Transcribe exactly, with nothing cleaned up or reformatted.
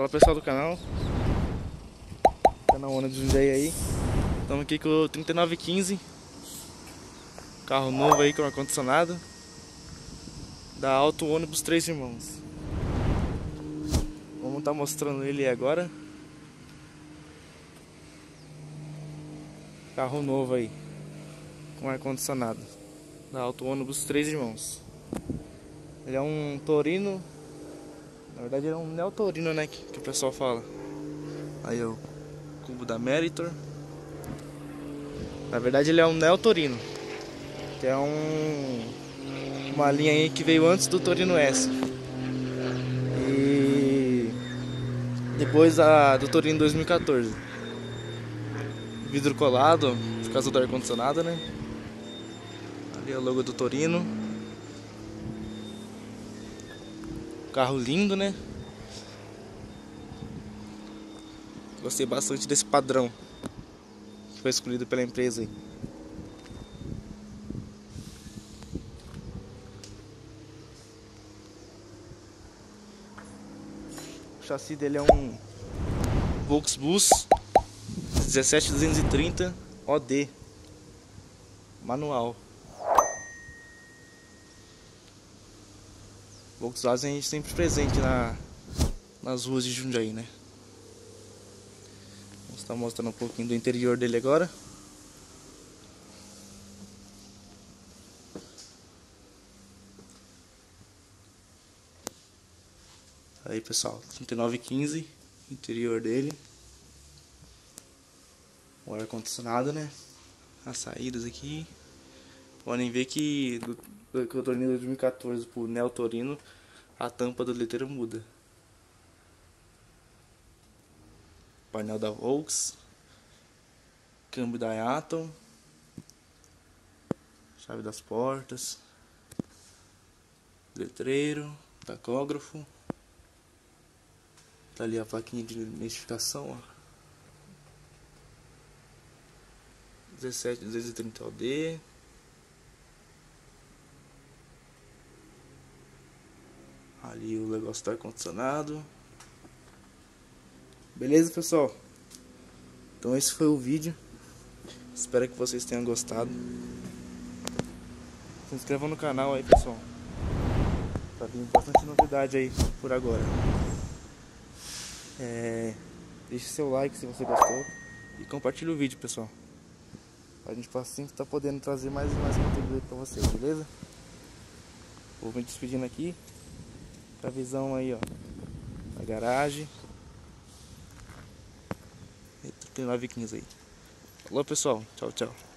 Fala pessoal do canal, canal Ona de Jundiaí aí. Estamos aqui com o trinta e nove quinze, carro novo aí com ar-condicionado da Auto Ônibus Três Irmãos. Vamos estar mostrando ele agora. Carro novo aí com ar-condicionado da Auto Ônibus Três Irmãos. Ele é um Torino. Na verdade ele é um Neo Torino, né, que, que o pessoal fala. Aí o cubo da Meritor. Na verdade ele é um Neo Torino, que é um uma linha aí que veio antes do Torino S. E depois a do Torino dois mil e quatorze. Vidro colado, por causa do ar condicionado, né? Ali é o logo do Torino. Carro lindo, né? Gostei bastante desse padrão que foi escolhido pela empresa aí. O chassi dele é um Volksbus dezessete duzentos e trinta O D manual. Volkswagen a gente sempre presente na, nas ruas de Jundiaí, né? Vamos estar mostrando um pouquinho do interior dele agora. Aí pessoal, trinta e nove quinze, interior dele. O ar condicionado, né? As saídas aqui. Podem ver que do, do Torino dois mil e quatorze pro Neo Torino, a tampa do letreiro muda. Painel da Volks, câmbio da Atom, chave das portas, letreiro, tacógrafo. Tá ali a plaquinha de identificação, ó. dezessete duzentos e trinta O D. Ali o negócio do ar condicionado. Beleza, pessoal? Então esse foi o vídeo. Espero que vocês tenham gostado. Se inscrevam no canal aí, pessoal. Tá vindo bastante novidade aí por agora. É... Deixe seu like se você gostou. E compartilhe o vídeo, pessoal. A gente assim tá podendo trazer mais e mais conteúdo aí pra vocês, beleza? Vou me despedindo aqui. A visão aí, ó, a garagem. trinta e nove quinze aí. Falou, pessoal. Tchau, tchau.